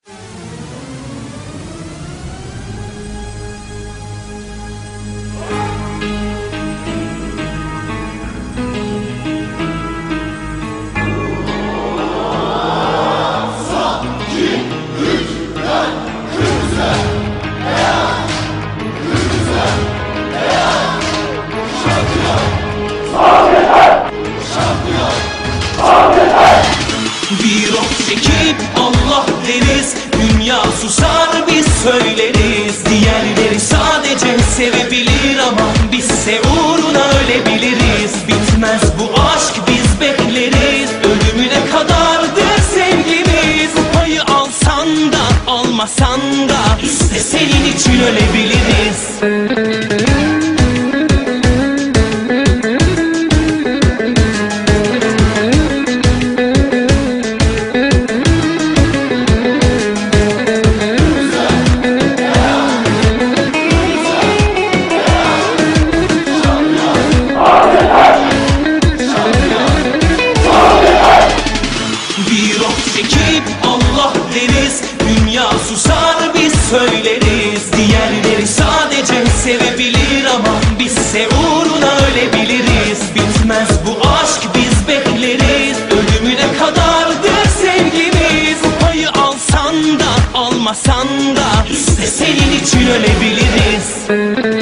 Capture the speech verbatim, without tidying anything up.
Bir ok çekip Allah deriz, dünya susar biz söyleriz. Diğerleri sadece sevebilir ama bizse uğruna ölebiliriz. Bitmez bu aşk biz bekleriz, ölümüne kadardır sevgimiz. Payı alsan da almasan da işte senin için ölebiliriz. Bir ok çekip Allah deriz, dünya susar biz söyleriz. Diğerleri sadece sevebilir ama bizse uğruna ölebiliriz. Bitmez bu aşk biz bekleriz, ölümüne kadardır sevgimiz. Payı alsan da almasan da işte senin için ölebiliriz.